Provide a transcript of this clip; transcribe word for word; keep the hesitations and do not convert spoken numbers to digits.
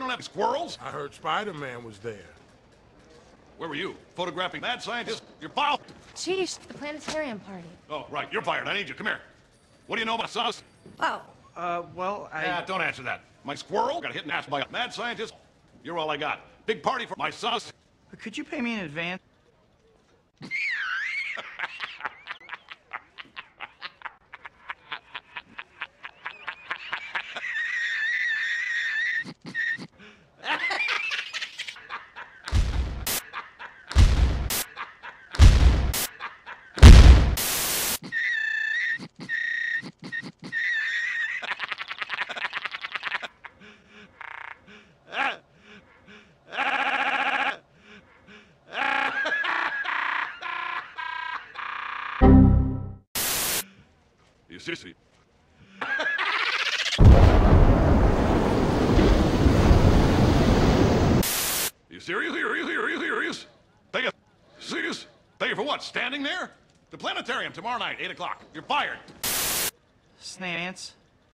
don't have squirrels? I heard Spiderman was there. Where were you? Photographing mad scientists? You're fired. Sheesh, the planetarium party. Oh, right. You're fired. I need you. Come here. What do you know about sauce? Oh. Uh, well, I... Yeah, don't answer that. My squirrel got hit in the ass by a mad scientist. You're all I got. Big party for my sauce. Could you pay me in advance? You sissy. You serious? Are you serious? Serious? Take it. Serious? Take it for what? Standing there? The planetarium tomorrow night, eight o'clock. You're fired. Snance.